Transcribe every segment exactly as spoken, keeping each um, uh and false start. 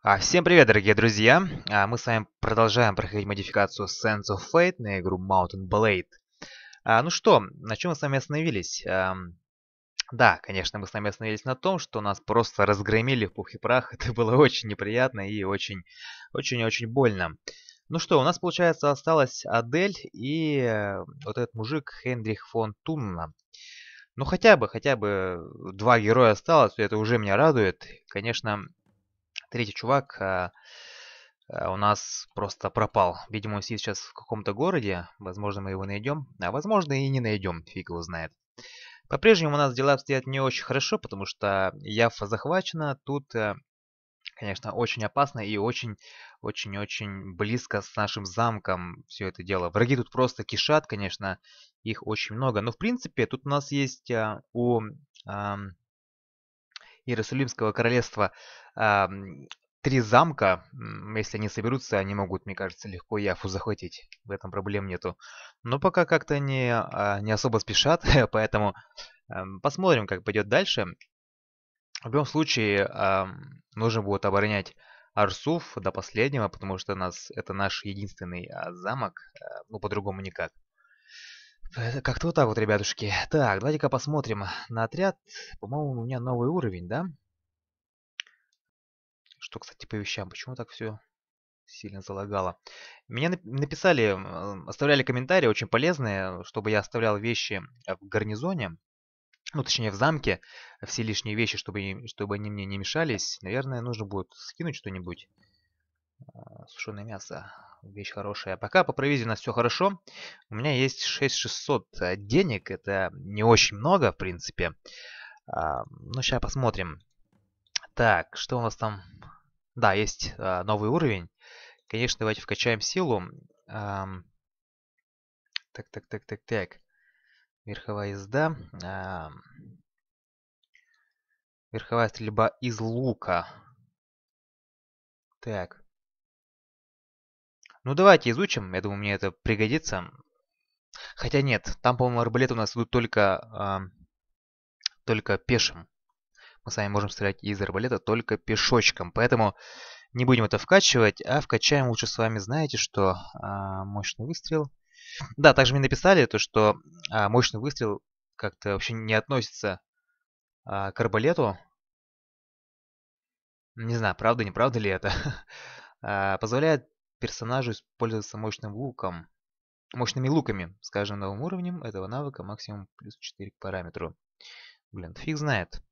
А, Всем привет, дорогие друзья! А, Мы с вами продолжаем проходить модификацию Sands of Fate на игру Mountain Blade. А, Ну что, на чем мы с вами остановились? Ам, Да, конечно, мы с вами остановились на том, что нас просто разгромили в пух и прах. Это было очень неприятно и очень, очень-очень больно. Ну что, у нас, получается, осталась Адель и э, вот этот мужик Хенрих фон Тунна. Ну хотя бы, хотя бы два героя осталось, и это уже меня радует. Конечно, третий чувак а, а, у нас просто пропал. Видимо, он сидит сейчас в каком-то городе. Возможно, мы его найдем. А возможно, и не найдем. Фиг его знает. По-прежнему у нас дела обстоят не очень хорошо, потому что Яффа захвачена. Тут, э, конечно, очень опасно и очень-очень-очень близко с нашим замком все это дело. Враги тут просто кишат, конечно. Их очень много. Но, в принципе, тут у нас есть а, у... ам, Иерусалимского королевства ам, три замка. М, Если они соберутся, они могут, мне кажется, легко Яфу захватить. В этом проблем нету. Но пока как-то не, а, не особо спешат, поэтому ам, посмотрим, как пойдет дальше. В любом случае, ам, нужно будет оборонять Арсуф до последнего, потому что нас, это наш единственный а, замок. а, Ну, по-другому никак. Это как-то вот так вот, ребятушки. Так, давайте-ка посмотрим на отряд. По-моему, у меня новый уровень, да? Что, кстати, по вещам? Почему так все сильно залагало? Меня нап- написали, м, оставляли комментарии очень полезные, чтобы я оставлял вещи э, в гарнизоне, ну, точнее, в замке, все лишние вещи, чтобы, им- чтобы они мне не мешались. Наверное, нужно будет скинуть что-нибудь. Сушеное мясо, вещь хорошая. Пока по провизии у нас все хорошо. У меня есть шесть тысяч шестьсот э, денег, это не очень много, в принципе. А, Ну, сейчас посмотрим. Так, что у нас там? Да, есть а, новый уровень. Конечно, давайте вкачаем силу. Ам, так, так, так, так, так. Верховая езда. Ам, верховая стрельба из лука. Так. Ну, давайте изучим. Я думаю, мне это пригодится. Хотя нет, там, по-моему, арбалеты у нас идут только, ам, только пешим. Мы с вами можем стрелять из арбалета только пешочком. Поэтому не будем это вкачивать, а вкачаем лучше с вами, знаете что? А, мощный выстрел. Да, также мне написали то, что а, мощный выстрел как-то вообще не относится а, к арбалету. Не знаю, правда, неправда ли это. А, Позволяет персонажу использоваться мощным луком. Мощными луками с каждым новым уровнем этого навыка максимум плюс четыре к параметру. Блин, фиг знает.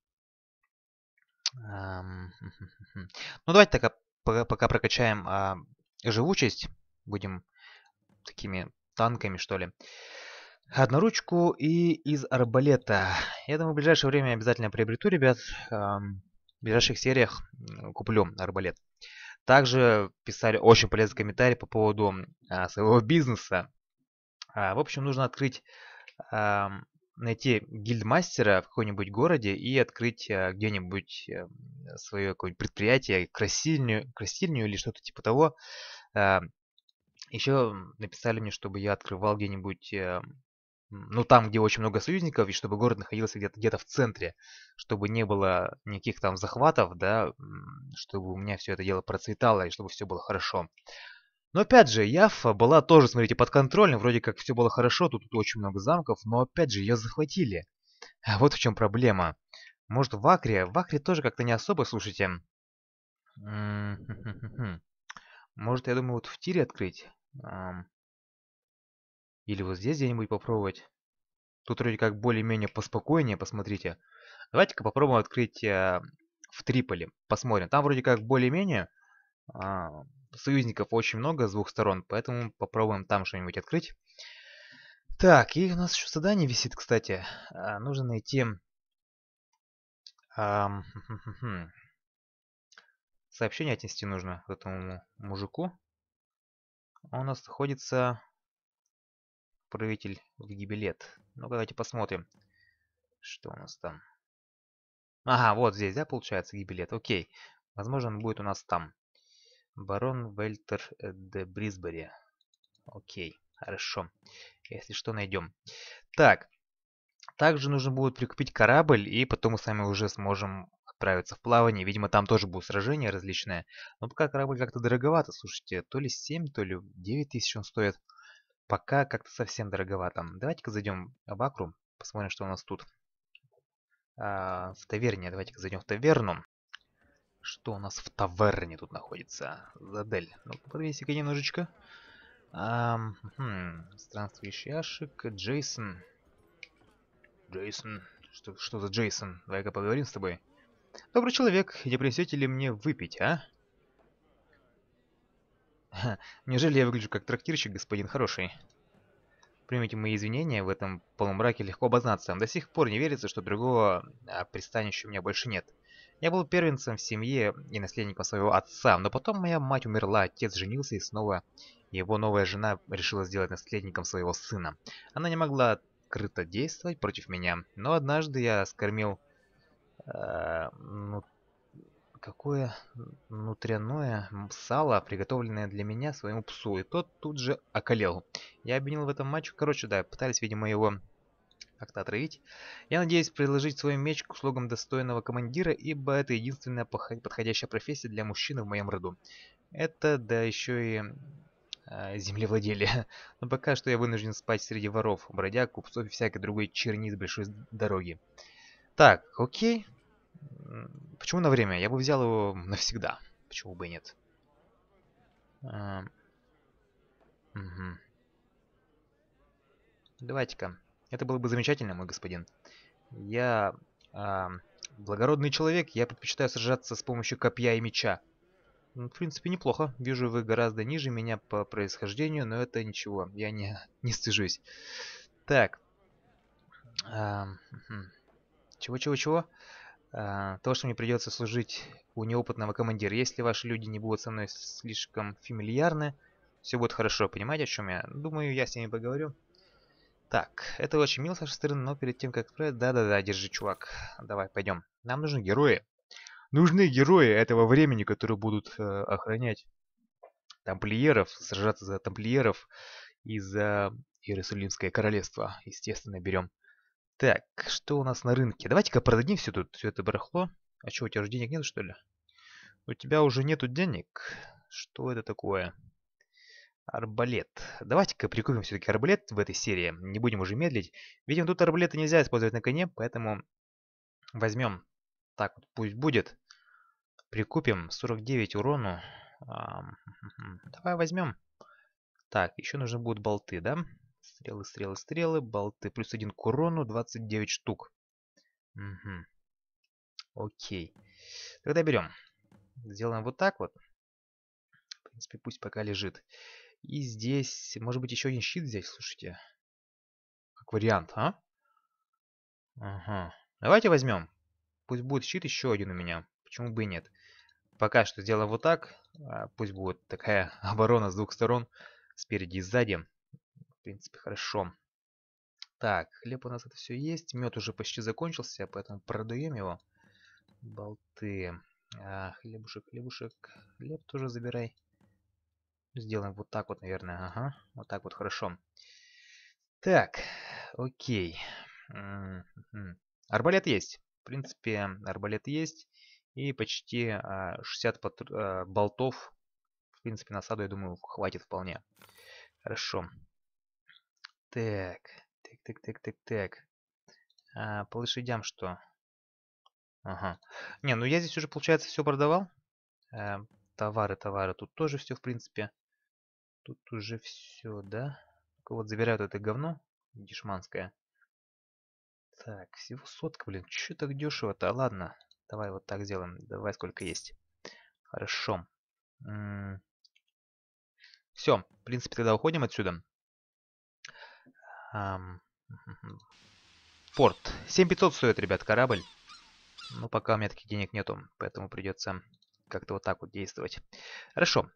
Ам, Ну, давайте так, пока, пока прокачаем а, живучесть. Будем такими танками, что ли. Одноручку и из арбалета. Я думаю, в ближайшее время обязательно приобрету, ребят. Ам, В ближайших сериях м, куплю арбалет. Также писали очень полезный комментарий по поводу а, своего бизнеса. А, в общем, нужно открыть, ам, найти гильдмастера в каком-нибудь городе и открыть а, где-нибудь э, свое какое-нибудь предприятие, красильню, красильню или что-то типа того. А, еще написали мне, чтобы я открывал где-нибудь, э, ну, там, где очень много союзников, и чтобы город находился где-то где-то в центре, чтобы не было никаких там захватов, да, м, чтобы у меня все это дело процветало и чтобы все было хорошо. Но опять же, Яффа была тоже, смотрите, под контролем, вроде как все было хорошо, тут, тут очень много замков, но опять же, ее захватили. А вот в чем проблема. Может, в Акре? В Акре тоже как-то не особо, слушайте. М, Может, я думаю, вот в Тире открыть? Ам, Или вот здесь где-нибудь попробовать? Тут вроде как более-менее поспокойнее, посмотрите. Давайте-ка попробуем открыть э, в Триполи. Посмотрим. Там вроде как более-менее а, союзников очень много с двух сторон, поэтому попробуем там что-нибудь открыть. Так, и у нас еще задание висит, кстати. А, нужно найти ам, сообщение отнести нужно этому мужику. Он у нас находится правитель в Гибелет. Ну, давайте посмотрим, что у нас там. Ага, вот здесь, да, получается, Гибелет. Окей. Возможно, он будет у нас там. Барон Вельтер э, де Брисбери. Окей, хорошо. Если что, найдем. Так, также нужно будет прикупить корабль, и потом мы с вами уже сможем отправиться в плавание. Видимо, там тоже будут сражения различные. Но пока корабль как-то дороговато, слушайте. То ли семь, то ли девять тысяч он стоит. Пока как-то совсем дороговато. Давайте-ка зайдем в Акру. Посмотрим, что у нас тут. А, в таверне. Давайте-ка зайдем в таверну. Что у нас в таверне тут находится? Задель. Ну, подвесик немножечко. А, хм, странствующий Ашик. Джейсон. Джейсон. Что, что за Джейсон? Давай-ка поговорим с тобой. Добрый человек, не принесете ли мне выпить, а? Неужели я выгляжу как трактирщик, господин хороший? Примите мои извинения, в этом полумраке легко обознаться. До сих пор не верится, что другого а, пристанища у меня больше нет. Я был первенцем в семье и наследником своего отца, но потом моя мать умерла, отец женился и снова его новая жена решила сделать наследником своего сына. Она не могла открыто действовать против меня, но однажды я скормил... Э, ну, какое внутреннее сало, приготовленное для меня своему псу, и тот тут же околел. Я обвинил в этом мачо, короче, да, пытались, видимо, его как-то отравить. Я надеюсь приложить свой меч к услугам достойного командира, ибо это единственная подходящая профессия для мужчины в моем роду. Это, да еще и э, землевладелие. Но пока что я вынужден спать среди воров, бродяг, купцов и всякой другой черни с большой дороги. Так, окей. Почему на время? Я бы взял его навсегда. Почему бы и нет? А, угу. Давайте-ка. Это было бы замечательно, мой господин. Я а, благородный человек, я предпочитаю сражаться с помощью копья и меча. Ну, в принципе, неплохо. Вижу, вы гораздо ниже меня по происхождению, но это ничего. Я не, не стыжусь. Так. Чего-чего-чего? А, то, что мне придется служить у неопытного командира. Если ваши люди не будут со мной слишком фамильярны, все будет хорошо. Понимаете, о чем я? Думаю, я с ними поговорю. Так, это очень мило с вашей стороны, но перед тем, как отправить... Да-да-да, держи, чувак. Давай, пойдем. Нам нужны герои. Нужны герои этого времени, которые будут э, охранять тамплиеров, сражаться за тамплиеров и за Иерусалимское королевство. Естественно, берем. Так, что у нас на рынке? Давайте-ка продадим все тут, все это барахло. А что, у тебя уже денег нет, что ли? У тебя уже нету денег? Что это такое? Арбалет. Давайте-ка прикупим все-таки арбалет в этой серии. Не будем уже медлить. Видимо, тут арбалеты нельзя использовать на коне, поэтому возьмем. Так вот, пусть будет. Прикупим сорок девять урону. Давай возьмем. Так, еще нужны будут болты, да? Стрелы, стрелы, стрелы, болты. Плюс один к урону, двадцать девять штук. Угу. Окей. Тогда берем. Сделаем вот так вот. В принципе, пусть пока лежит. И здесь, может быть, еще один щит взять, слушайте. Как вариант, а? Ага. Давайте возьмем. Пусть будет щит еще один у меня. Почему бы и нет? Пока что сделаем вот так. Пусть будет такая оборона с двух сторон. Спереди и сзади. В принципе, хорошо. Так, хлеб у нас это все есть. Мед уже почти закончился, поэтому продаем его. Болты. А, хлебушек, хлебушек. Хлеб тоже забирай. Сделаем вот так вот, наверное. Ага, вот так вот, хорошо. Так, окей. М-м-м. Арбалет есть. В принципе, арбалет есть. И почти а, шестьдесят патр... а, болтов. В принципе, насаду, я думаю, хватит вполне. Хорошо. Так, так, так, так, так, так. А, по лошадям что? Ага. Не, ну я здесь уже, получается, все продавал. А, товары, товары. Тут тоже все, в принципе. Тут уже все, да? Только вот забирают это говно дешманское. Так, всего сотка, блин. Че так дешево-то? Ладно, давай вот так сделаем. Давай сколько есть. Хорошо. Все, в принципе, тогда уходим отсюда. Ам... Порт. семь тысяч пятьсот стоит, ребят, корабль. Но пока у меня таких денег нету, поэтому придется как-то вот так вот действовать. Хорошо.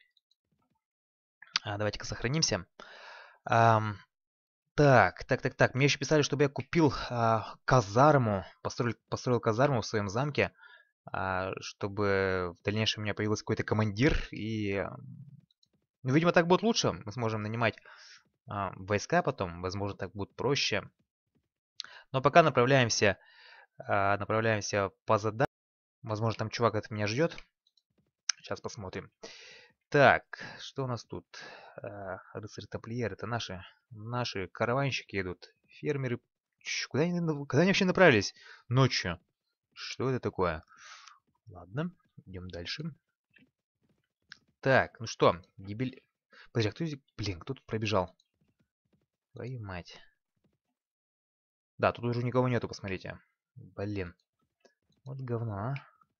А, давайте-ка сохранимся. Ам... Так, так, так, так. Мне еще писали, чтобы я купил а, казарму, построил, построил казарму в своем замке, а, чтобы в дальнейшем у меня появился какой-то командир. И, ну, видимо, так будет лучше. Мы сможем нанимать а, войска потом. Возможно, так будет проще. Но пока направляемся, а, направляемся по задачам. Возможно, там чувак от меня ждет. Сейчас посмотрим. Так, что у нас тут? А, рыцари-тамплиеры, это наши, наши караванщики идут. Фермеры. Ч, куда они, куда они вообще направились? Ночью. Что это такое? Ладно, идем дальше. Так, ну что, гибель... Подожди, а кто здесь... Блин, кто тут пробежал? Твою мать. Да, тут уже никого нету, посмотрите. Блин. Вот говно, а.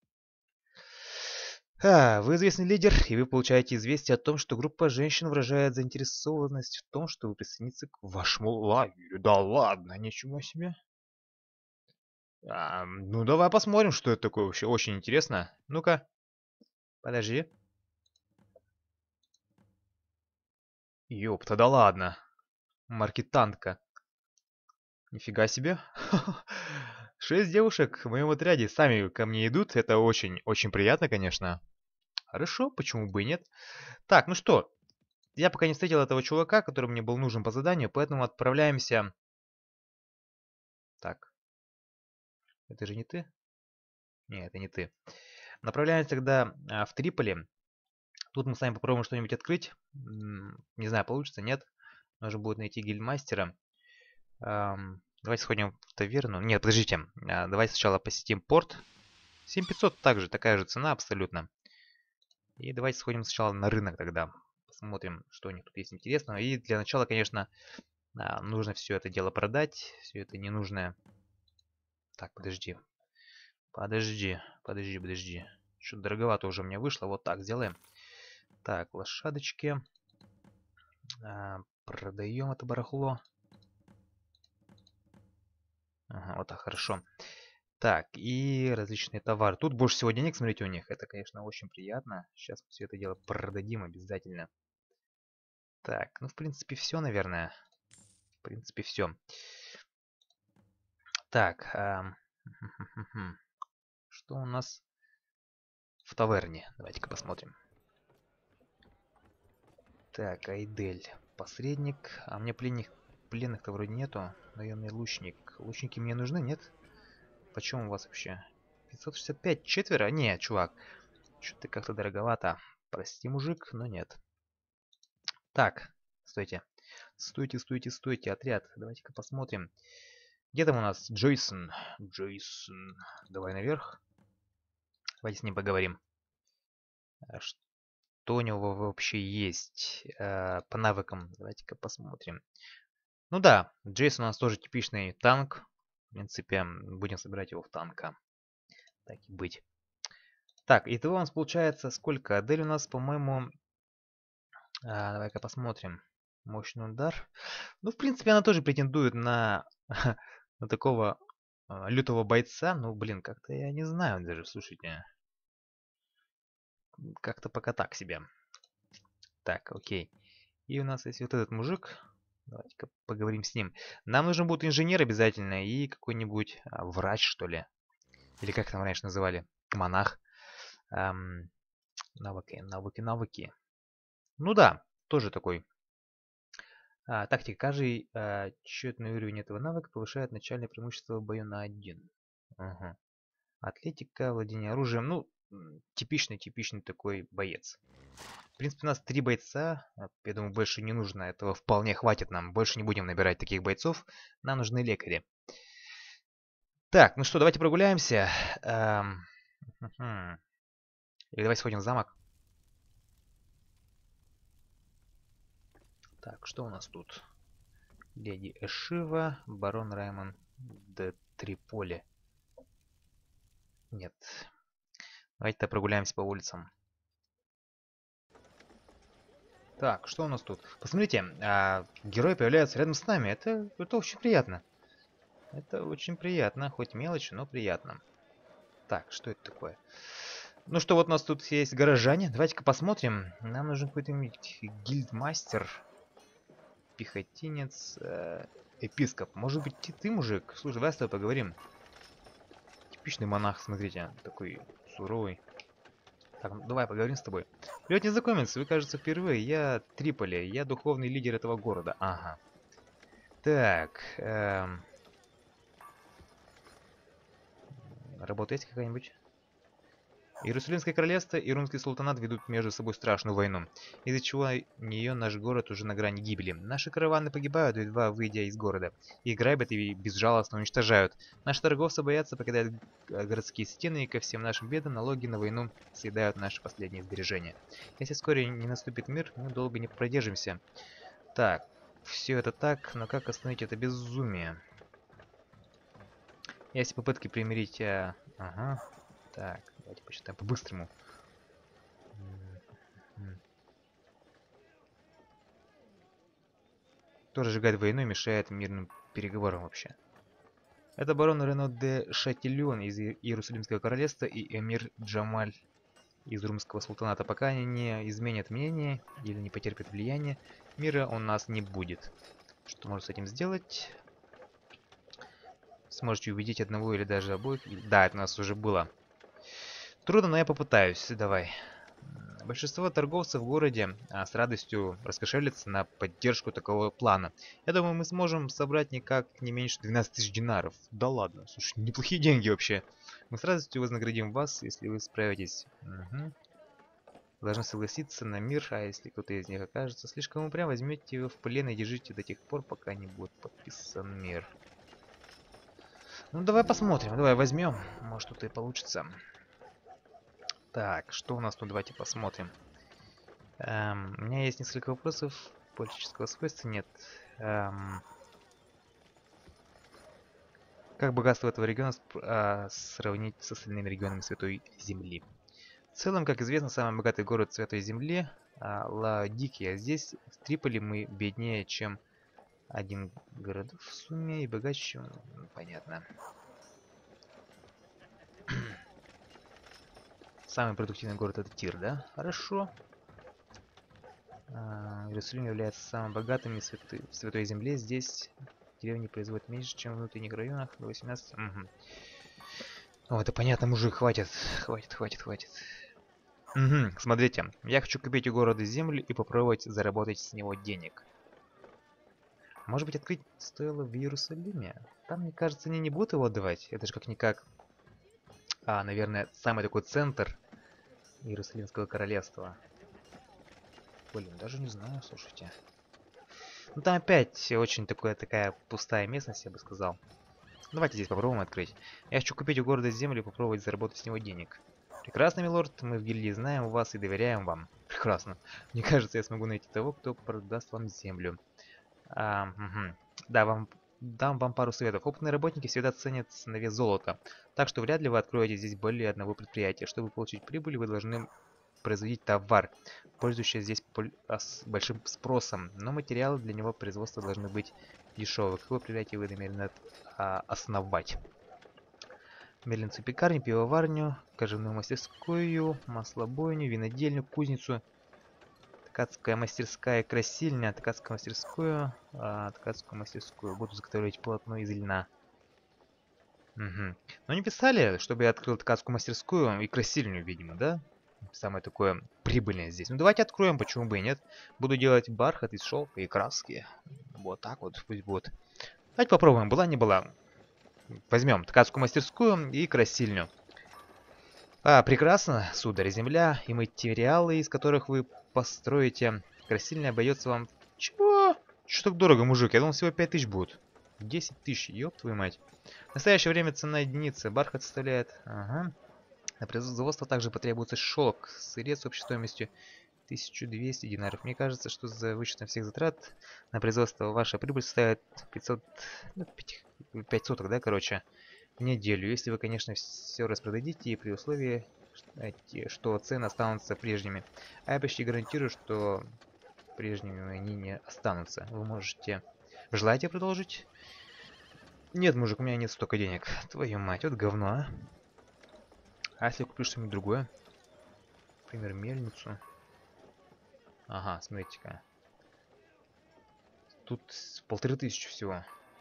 А, вы известный лидер, и вы получаете известие о том, что группа женщин выражает заинтересованность в том, что вы присоединитесь к вашему лагерю. Да ладно, ничего себе. А, ну, давай посмотрим, что это такое вообще. Очень интересно. Ну-ка. Подожди. Ёпта, да ладно. Маркетантка. Нифига себе. Шесть девушек в моем отряде сами ко мне идут. Это очень-очень приятно, конечно. Хорошо, почему бы и нет. Так, ну что. Я пока не встретил этого чувака, который мне был нужен по заданию, поэтому отправляемся... Так. Это же не ты? Не, это не ты. Направляемся тогда а, в Триполи. Тут мы с вами попробуем что-нибудь открыть. Не знаю, получится, нет. Нужно будет найти гильдмастера. Эм, давайте сходим в таверну. Нет, подождите. А, давайте сначала посетим порт. семь тысяч пятьсот также, такая же цена абсолютно. И давайте сходим сначала на рынок тогда. Посмотрим, что у них тут есть интересного. И для начала, конечно, а, нужно все это дело продать. Все это ненужное. Так, подожди. Подожди, подожди, подожди. Что-то дороговато уже мне вышло. Вот так сделаем. Так, лошадочки. А, продаем это барахло. Ага, вот так, хорошо. Так, и различные товары. Тут больше всего денег, смотрите, у них. Это, конечно, очень приятно. Сейчас мы все это дело продадим обязательно. Так, ну, в принципе, все, наверное. В принципе, все. Так, а... что у нас в таверне? Давайте-ка посмотрим. Так, Айдель. Посредник. А мне пленных... Пленных-то вроде нету. Наемный лучник. Лучники мне нужны, нет? Почем у вас вообще? пятьсот шестьдесят пять, четверо? Нет, чувак. Что-то как-то дороговато. Прости, мужик, но нет. Так, стойте. Стойте, стойте, стойте, отряд. Давайте-ка посмотрим. Где там у нас Джейсон? Джейсон. Давай наверх. Давайте с ним поговорим. Что у него вообще есть э, по навыкам? Давайте-ка посмотрим. Ну да, Джейсон у нас тоже типичный танк. В принципе, будем собирать его в танка. Так и быть. Так, итого у нас получается сколько? Адель у нас, по-моему... А, давай-ка посмотрим. Мощный удар. Ну, в принципе, она тоже претендует на, на такого а, лютого бойца. Ну, блин, как-то я не знаю даже, слушайте. Как-то пока так себе. Так, окей. И у нас есть вот этот мужик. Давайте-ка поговорим с ним. Нам нужен будет инженер обязательно и какой-нибудь а, врач, что ли. Или как там раньше называли? Монах. Эм, навыки, навыки, навыки. Ну да, тоже такой. А, тактика. Каждый а, счетный уровень этого навыка повышает начальное преимущество в бою на один. Ага. Атлетика, владение оружием. Ну, типичный, типичный такой боец. В принципе, у нас три бойца. Я думаю, больше не нужно. Этого вполне хватит нам. Больше не будем набирать таких бойцов. Нам нужны лекари. Так, ну что, давайте прогуляемся. Эм... Или давай сходим в замок. Так, что у нас тут? Леди Эшива, барон Раймон де Триполи. Нет. Давайте-то прогуляемся по улицам. Так, что у нас тут? Посмотрите, а, герои появляются рядом с нами. Это, это очень приятно. Это очень приятно. Хоть мелочь, но приятно. Так, что это такое? Ну что, вот у нас тут есть горожане. Давайте-ка посмотрим. Нам нужен какой-то гильдмастер. Пехотинец. Э, епископ. Может быть, ты, ты, мужик? Слушай, давай с тобой поговорим. Типичный монах, смотрите. Такой суровый. Так, ну, давай поговорим с тобой. Привет, незнакомец. Вы, кажется, впервые. Я Триполи. Я духовный лидер этого города. Ага. Так. Эм... Работа есть какая-нибудь? Иерусалимское королевство и Румский султанат ведут между собой страшную войну, из-за чего нее наш город уже на грани гибели. Наши караваны погибают, едва выйдя из города. Их грабят и безжалостно уничтожают. Наши торговцы боятся покидать городские стены, и ко всем нашим бедам налоги на войну съедают наши последние сбережения. Если вскоре не наступит мир, мы долго не продержимся. Так, все это так, но как остановить это безумие? Есть попытки примирить... А... Ага. Так, давайте посчитаем по-быстрому. Кто разжигает войну и мешает мирным переговорам вообще? Это барон Рено де Шатильон из Иерусалимского королевства и эмир Джамаль из Румского султаната. Пока они не изменят мнение или не потерпят влияние, мира у нас не будет. Что можно с этим сделать? Сможете убедить одного или даже обоих? Да, это у нас уже было. Трудно, но я попытаюсь. Давай. Большинство торговцев в городе а, с радостью раскошелятся на поддержку такого плана. Я думаю, мы сможем собрать никак не меньше двенадцати тысяч динаров. Да ладно, слушай, неплохие деньги вообще. Мы с радостью вознаградим вас, если вы справитесь. Угу. Должны согласиться на мир, а если кто-то из них окажется слишком упрям, возьмете его в плен и держите до тех пор, пока не будет подписан мир. Ну давай посмотрим, давай возьмем, может что-то и получится. Так, что у нас тут, давайте посмотрим. Эм, у меня есть несколько вопросов. Политического свойства нет. Эм, как богатство этого региона э, сравнить с остальными регионами Святой Земли? В целом, как известно, самый богатый город Святой Земли э, Лаодикия. Здесь, в Триполи, мы беднее, чем один город в сумме, и богаче, чем... Понятно. Самый продуктивный город — это Тир, да? Хорошо. А, Иерусалим является самым богатым в святой, в Святой Земле. Здесь деревни производят меньше, чем в внутренних районах. До восемнадцати. Угу. О, это понятно, мужик, хватит. Хватит, хватит, хватит. Угу, смотрите. Я хочу купить у города землю и попробовать заработать с него денег. Может быть, открыть стоило в Иерусалиме? Там, мне кажется, они не будут его отдавать. Это же как-никак, а, наверное, самый такой центр Иерусалимского королевства. Блин, даже не знаю, слушайте. Ну там опять очень такое, такая пустая местность, я бы сказал. Давайте здесь попробуем открыть. Я хочу купить у города землю и попробовать заработать с него денег. Прекрасно, милорд, мы в гильдии знаем вас и доверяем вам. Прекрасно. Мне кажется, я смогу найти того, кто продаст вам землю. А, угу. Да, вам... Дам вам пару советов. Опытные работники всегда ценят на вес золота. Так что вряд ли вы откроете здесь более одного предприятия. Чтобы получить прибыль, вы должны производить товар, пользующийся здесь большим спросом. Но материалы для него производства должны быть дешевые. Какое предприятие вы намерены а, основать? Мельницу, пекарню, пивоварню, кожевную мастерскую, маслобойню, винодельню, кузницу, ткацкая мастерская, красильня, ткацкую мастерскую, а, ткацкую мастерскую. Буду заготавливать полотно из льна. Угу. Но не писали, чтобы я открыл ткацкую мастерскую и красильню, видимо, да? Самое такое прибыльное здесь. Ну давайте откроем, почему бы и нет. Буду делать бархат из шелка и краски. Вот так вот пусть будет. Давайте попробуем, была не была. Возьмем ткацкую мастерскую и красильню. А, прекрасно, сударь, земля и материалы, из которых вы построите. Красильня обойдется вам... Чего? Что так дорого, мужик? Я думал, всего пять тысяч будет. десять тысяч, ёб твою мать. В настоящее время цена единицы. Бархат составляет... Ага. На производство также потребуется шелк, сырец с общей стоимостью тысяча двести динаров. Мне кажется, что за вычетом всех затрат на производство ваша прибыль составит пятьсот, ну, пять соток, да, короче, в неделю. Если вы, конечно, все распродадите и при условии, что цены останутся прежними. А я почти гарантирую, что прежними они не останутся. Вы можете... Вы желаете продолжить? Нет, мужик, у меня нет столько денег. Твою мать, вот говно, а. А если я куплю что-нибудь другое? Например, мельницу. Ага, смотрите-ка. Тут полторы тысячи всего.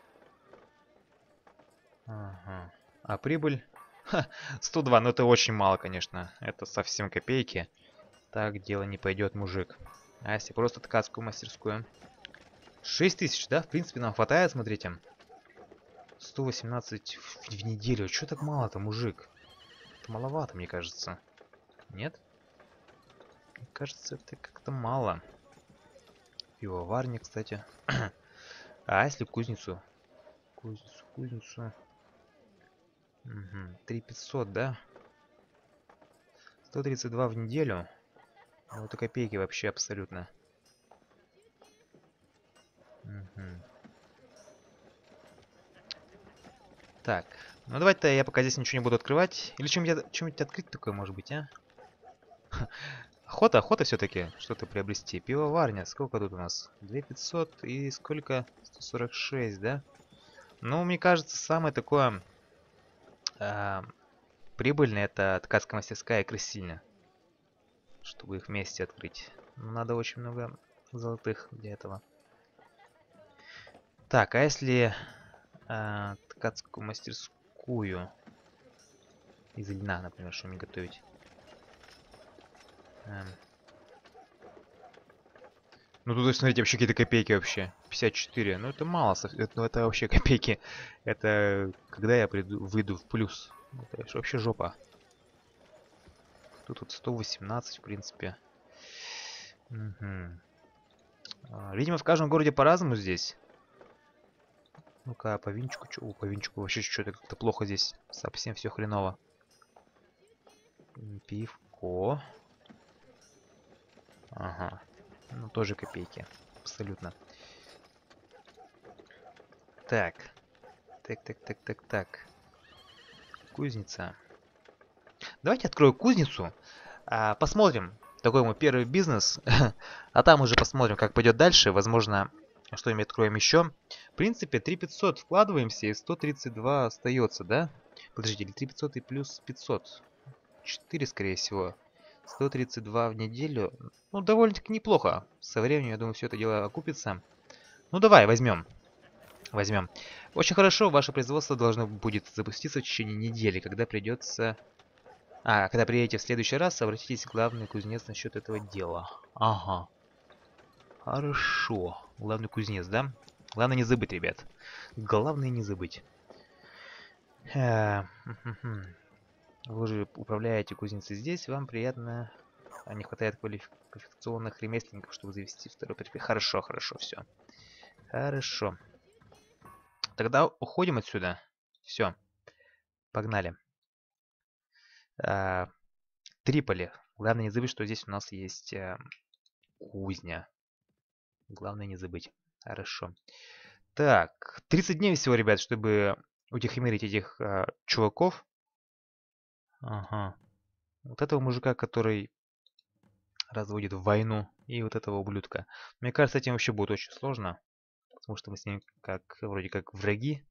Ага. А прибыль? Ха, сто два, но это очень мало, конечно. Это совсем копейки. Так дело не пойдет, мужик. А если просто ткацкую мастерскую? шесть тысяч, да? В принципе, нам хватает, смотрите. сто восемнадцать в, в неделю. Чё так мало-то, мужик? Маловато, мне кажется. Нет? Мне кажется, это как-то мало. Пивоварня, кстати. А если кузницу? Кузницу, кузницу. Угу. три пятьсот, да? сто тридцать два в неделю. Ну, это копейки вообще абсолютно. Угу. Так, ну давайте-то я пока здесь ничего не буду открывать. Или чем-нибудь чем открыть такое, может быть, а? Охота, охота все-таки что-то приобрести. Пивоварня, сколько тут у нас? две тысячи пятьсот и сколько? сто сорок шесть, да? Ну, мне кажется, самое такое э, прибыльное — это ткацкая мастерская и крысильня. Чтобы их вместе открыть. Но надо очень много золотых для этого. Так, а если э, ткацкую мастерскую из льна, например, что мне готовить? Эм. Ну тут, смотрите, вообще какие-то копейки вообще. пятьдесят четыре. Ну это мало, это, ну, это вообще копейки. Это когда я приду, выйду в плюс. Это вообще жопа. Тут вот сто восемнадцать, в принципе. Угу. А, видимо, в каждом городе по-разному здесь. Ну-ка, по винчику. Чё? О, по винчику вообще что-то как-то плохо здесь. Совсем все хреново. Пивко. Ага. Ну, тоже копейки. Абсолютно. Так. Так, так, так, так, так. Кузница. Давайте открою кузницу. А, посмотрим. Такой мой первый бизнес. А там уже посмотрим, как пойдет дальше. Возможно, что-нибудь откроем еще. В принципе, три пятьсот вкладываемся и сто тридцать два остается, да? Подождите, или три пятьсот и плюс пятьсот? четыре, скорее всего. сто тридцать два в неделю. Ну, довольно-таки неплохо. Со временем, я думаю, все это дело окупится. Ну, давай, возьмем. Возьмем. Очень хорошо, ваше производство должно будет запуститься в течение недели, когда придется... А, когда приедете в следующий раз, обратитесь к главный кузнец насчет этого дела. Ага. Хорошо. Главный кузнец, да? Главное не забыть, ребят. Главное не забыть. Э, Вы же управляете кузницей здесь, вам приятно... Не хватает квалификационных ремесленников, чтобы завести второй предприятие. Хорошо, хорошо, все. Хорошо. Тогда уходим отсюда. Все. Погнали. А, Триполи. Главное не забыть, что здесь у нас есть а, кузня. Главное не забыть. Хорошо. Так, тридцать дней всего, ребят, чтобы утихомирить этих а, чуваков. Ага. Вот этого мужика, который разводит войну, и вот этого ублюдка. Мне кажется, этим вообще будет очень сложно. Потому что мы с ним как вроде как враги.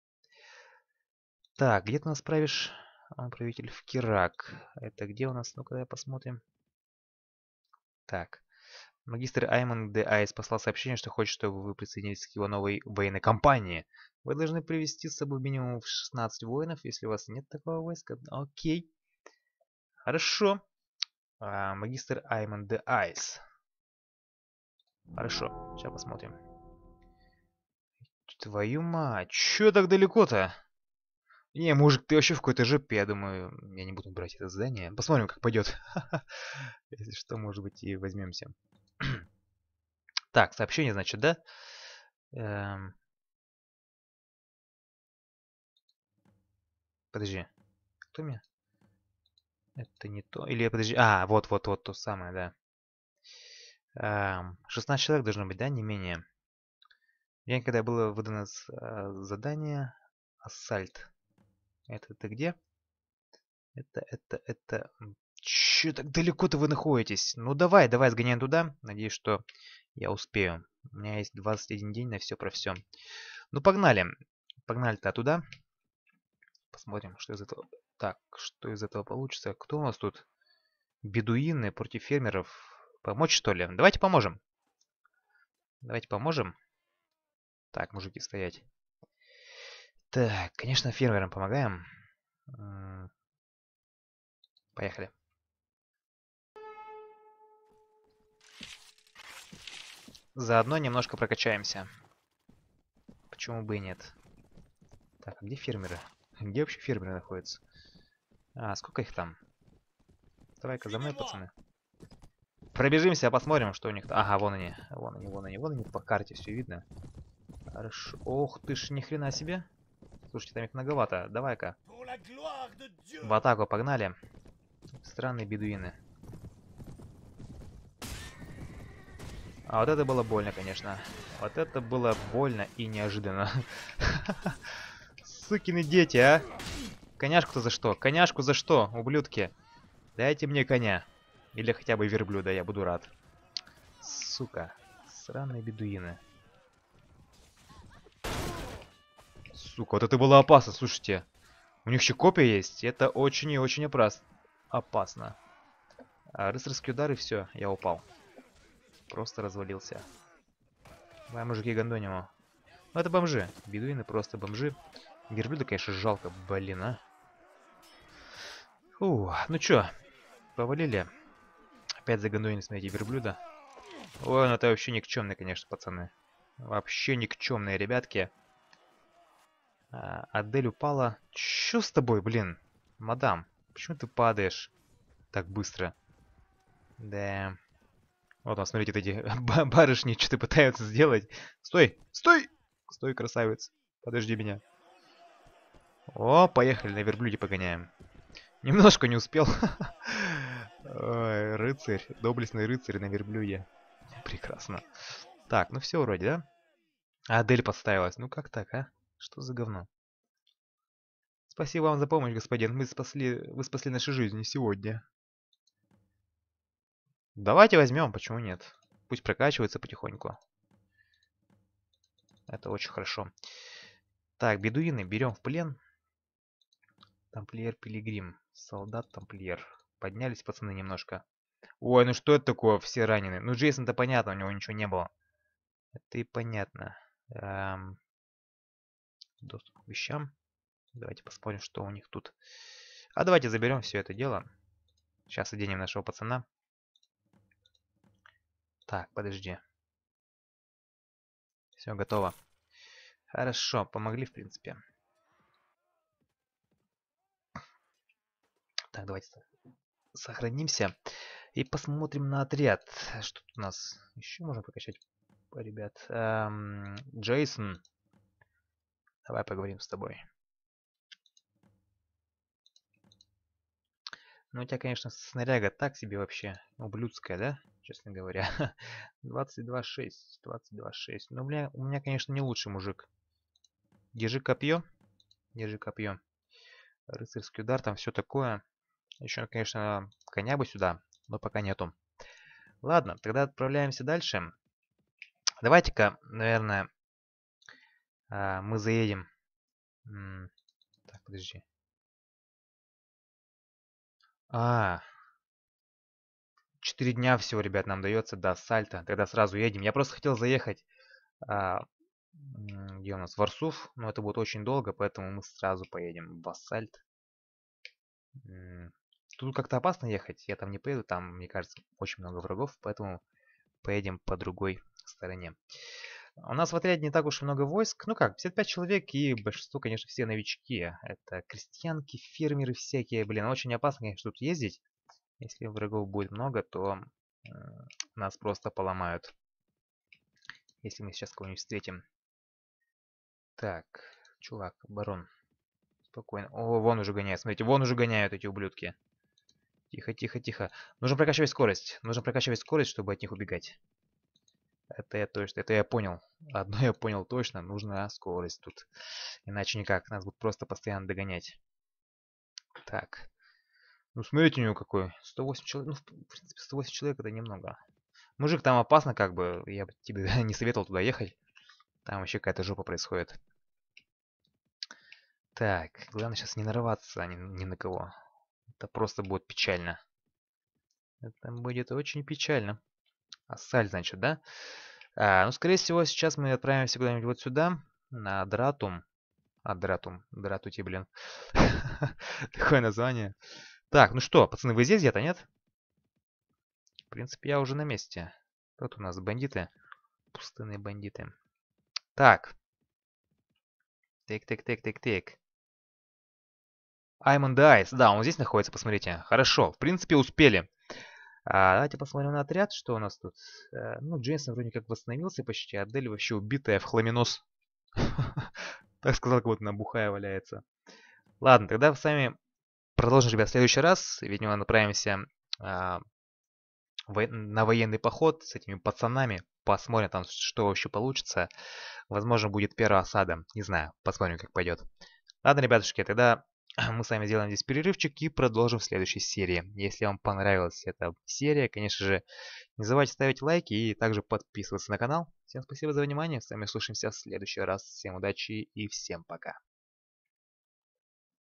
Так, где ты нас правишь? Он правитель в Кирак. Это где у нас? Ну-ка, посмотрим. Так. Магистр Аймон де Айс послал сообщение, что хочет, чтобы вы присоединились к его новой военной кампании. Вы должны привести с собой минимум шестнадцать воинов, если у вас нет такого войска. Окей. Хорошо. А, магистр Аймон де Айс. Хорошо. Сейчас посмотрим. Твою мать. Чё так далеко-то? Не, мужик, ты вообще в какой-то жопе, я думаю. Я не буду брать это задание. Посмотрим, как пойдет. Если что, может быть, и возьмемся. Так, сообщение, значит, да? Эм... Подожди. Кто меня? Это не то. Или, подожди. А, вот-вот-вот, то самое, да. Эм... шестнадцать человек должно быть, да, не менее. День, когда было выдано э, задание Ассальт. Это ты где? Это, это, это... Чё так далеко-то вы находитесь? Ну давай, давай сгоняем туда. Надеюсь, что я успею. У меня есть двадцать один день на все про все. Ну погнали. Погнали-то туда. Посмотрим, что из этого... Так, что из этого получится. Кто у нас тут? Бедуины против фермеров. Помочь, что ли? Давайте поможем. Давайте поможем. Так, мужики, стоять. Так, конечно, фермерам помогаем. Поехали. Заодно немножко прокачаемся. Почему бы и нет? Так, а где фермеры? Где вообще фермеры находятся? А, сколько их там? давай-ка за мной, пацаны. Пробежимся, посмотрим, что у них. Ага, вон они. Вон они, вон они, вон они. По карте все видно. Хорошо. Ох ты ж, ни хрена себе. Слушайте, там их многовато. Давай-ка. В атаку погнали. Странные бедуины. А вот это было больно, конечно. Вот это было больно и неожиданно. Сукины дети, а! Коняшку-то за что? Коняшку за что, ублюдки? Дайте мне коня. Или хотя бы верблюда, я буду рад. Сука. Сраные бедуины. Сука, вот это было опасно, слушайте. У них еще копия есть. Это очень и очень опас... опасно. А, рыцарский удар, и все, я упал. Просто развалился. Давай, мужики, гондоним его. Ну, это бомжи. Бедуины просто бомжи. Верблюда, конечно, жалко, блин, а. Фу, ну чё, повалили. Опять загондонили, смотрите, верблюда. Ой, ну это вообще никчемные, конечно, пацаны. Вообще никчемные ребятки. А, Адель упала. Чё с тобой, блин? Мадам, почему ты падаешь так быстро? Да. Вот там, смотрите, вот эти барышни что-то пытаются сделать. Стой! Стой! Стой, красавец. Подожди меня. О, поехали, на верблюде погоняем. Немножко не успел. Ой, рыцарь. Доблестный рыцарь на верблюде. Прекрасно. Так, ну все вроде, да? А Адель подставилась. Ну как так, а? Что за говно? Спасибо вам за помощь, господин. Мы спасли... Вы спасли наши жизни сегодня. Давайте возьмем, почему нет? Пусть прокачивается потихоньку. Это очень хорошо. Так, бедуины берем в плен. Тамплиер-пилигрим. Солдат-тамплиер. Поднялись пацаны немножко. Ой, ну что это такое? Все ранены. Ну Джейсон-то понятно, у него ничего не было. Это и понятно. Эм... Доступ к вещам. Давайте посмотрим, что у них тут. А давайте заберем все это дело. Сейчас оденем нашего пацана. Так, подожди. Все, готово. Хорошо, помогли, в принципе. Так, давайте сохранимся. И посмотрим на отряд. Что тут у нас? Еще можно прокачать, ребят. Эм, Джейсон. Давай поговорим с тобой. Ну, у тебя, конечно, снаряга так себе вообще. Ублюдская, да? Честно говоря. двадцать два шесть. двадцать два шесть. Но у меня, у меня, конечно, не лучший мужик. Держи копье. Держи копье. Рыцарский удар, там все такое. Еще, конечно, коня бы сюда, но пока нету. Ладно, тогда отправляемся дальше. Давайте-ка, наверное, мы заедем. Так, подожди. А, четыре дня всего, ребят, нам дается до Сальта. Тогда сразу едем. Я просто хотел заехать, а, где у нас, Варсуф, но это будет очень долго, поэтому мы сразу поедем в Ассальт. Тут как-то опасно ехать, я там не поеду, там, мне кажется, очень много врагов, поэтому поедем по другой стороне. У нас в отряде не так уж много войск. Ну как, пятьдесят пять человек, и большинство, конечно, все новички. Это крестьянки, фермеры всякие. Блин, очень опасно, конечно, тут ездить. Если врагов будет много, то э, нас просто поломают. Если мы сейчас кого-нибудь встретим. Так, чувак, барон. Спокойно. О, вон уже гоняют. Смотрите, вон уже гоняют эти ублюдки. Тихо, тихо, тихо. Нужно прокачивать скорость. Нужно прокачивать скорость, чтобы от них убегать. Это я точно, это я понял. Одно я понял точно, нужна скорость тут. Иначе никак, нас будут просто постоянно догонять. Так. Ну, смотрите у него какой. сто восемь человек. Ну, в принципе, сто восемь человек это немного. Мужик, там опасно как бы. Я бы тебе не советовал туда ехать. Там вообще какая-то жопа происходит. Так, главное сейчас не нарываться ни, ни на кого. Это просто будет печально. Это будет очень печально. Ассаль, значит, да? А, ну, скорее всего, сейчас мы отправимся куда-нибудь вот сюда, на Дратум. А, Дратум. Дратути, блин. Такое название. Так, ну что, пацаны, вы здесь где-то, нет? В принципе, я уже на месте. Вот у нас бандиты. Пустынные бандиты. Так. Тик-тик-тик-тик-тик. Аймонд Айс. Да, он здесь находится, посмотрите. Хорошо, в принципе, успели. А, давайте посмотрим на отряд, что у нас тут. Э, ну, Джейсон вроде как восстановился почти, а Дель вообще убитая в хламинос. Так сказал, как будто на бухая валяется. Ладно, тогда с вами продолжим, ребят, в следующий раз. Видимо, направимся а, во- на военный поход с этими пацанами. Посмотрим там, что вообще получится. Возможно, будет первая осада. Не знаю, посмотрим, как пойдет. Ладно, ребятушки, тогда мы с вами сделаем здесь перерывчик и продолжим в следующей серии. Если вам понравилась эта серия, конечно же, не забывайте ставить лайки и также подписываться на канал. Всем спасибо за внимание. С вами слушаемся в следующий раз. Всем удачи и всем пока.